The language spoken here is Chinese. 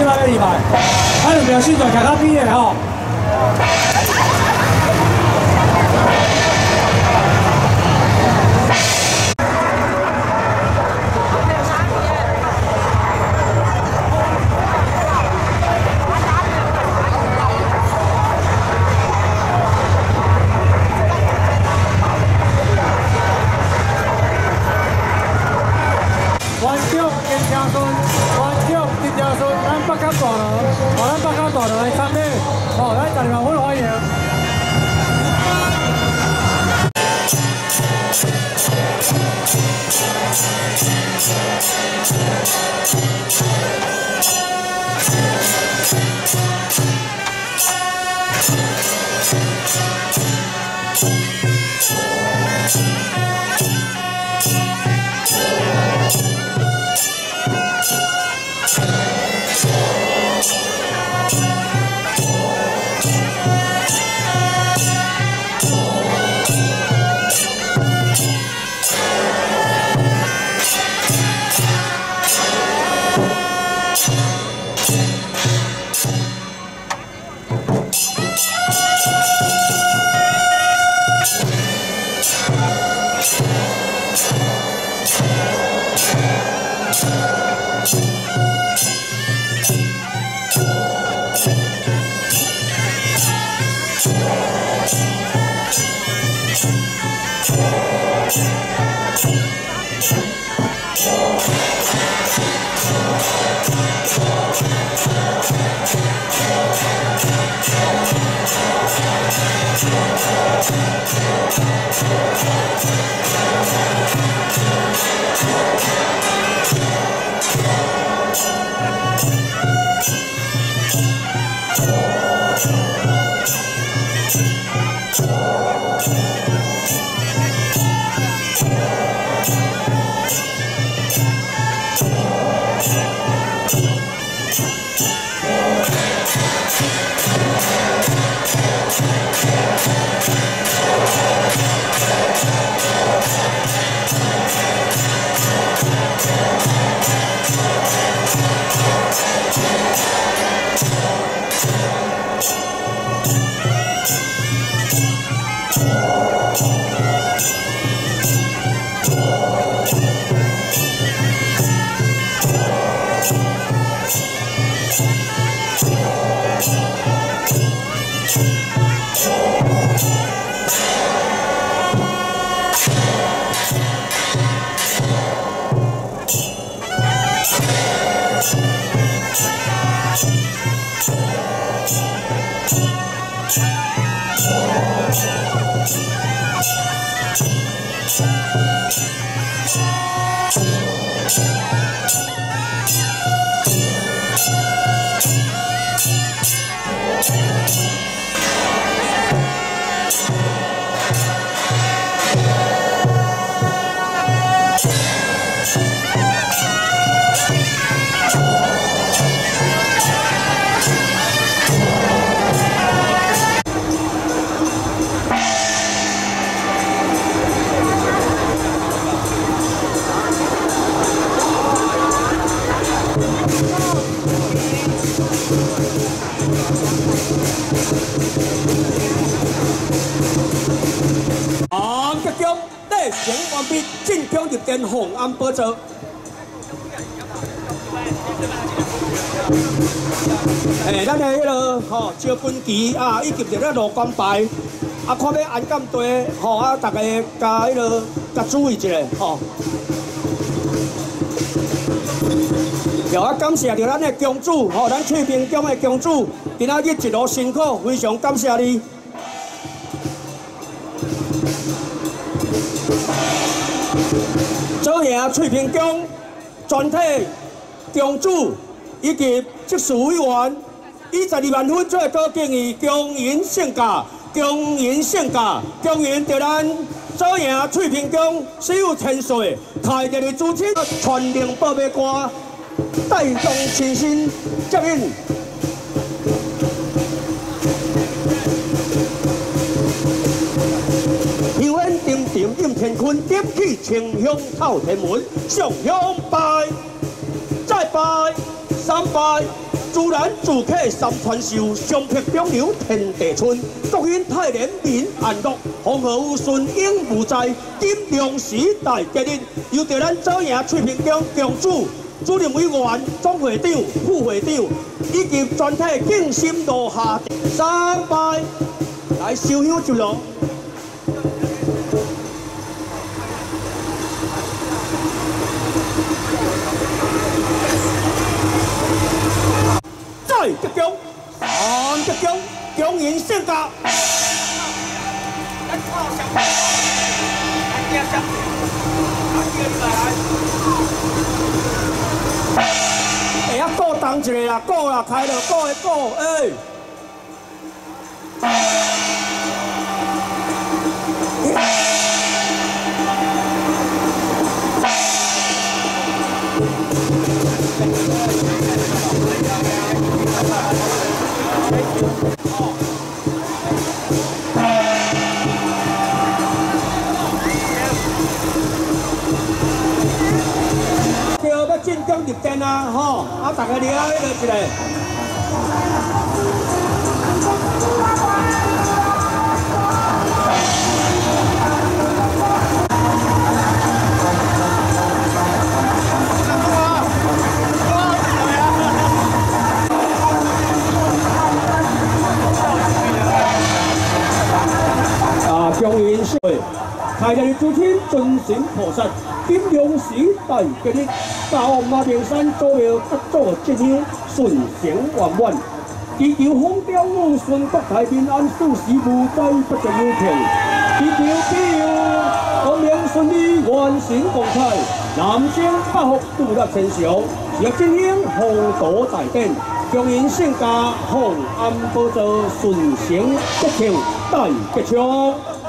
来要入来，啊，两边先在徛较边的吼。 咱北港大楼，咱北港大楼来参礼，咱大家万分欢迎。 行完毕，进京入殿，奉安保奏。咱的迄个招军旗啊，以及着咧路关牌，看要安检队，大家加加注意一下，要感谢着咱的公主，咱翠屏宫的公主，今仔日一路辛苦，非常感谢你。 左营翠屏宫全体公主以及职事委员22万分做高敬意，恭迎圣驾，恭迎圣驾，恭迎着咱左营翠屏宫所有天岁台着的主亲，全令报马歌，带动亲身接应。 应天坤点起清香透天门，上香拜，再拜，三拜， 自然自客三传授，上邳中流天地春。国因太连民安乐，黄河有顺应无灾。金龙时代节日，由着咱早赢翠屏宫宫主、主任委员、总会长、副会长以及全体敬心落下三拜来烧香就落。 再吉祥，三吉祥，恭迎圣驾。哎呀，鼓动一下啦，鼓啦，开了鼓的鼓，哎。 要进宫入殿啊，吼！啊，大家了解一下。恭迎社会，开日主天尊神菩萨，金龙时代节日，到马平山祖庙各做吉祥，顺承圆满。祈求风调雨顺，国泰民安，事事无灾，不着有骗。祈求公平顺利，完成光彩，南生百福，度日千祥，日振兴，宏图大典。恭迎圣驾，弘安宝座，顺承吉祥，大吉祥。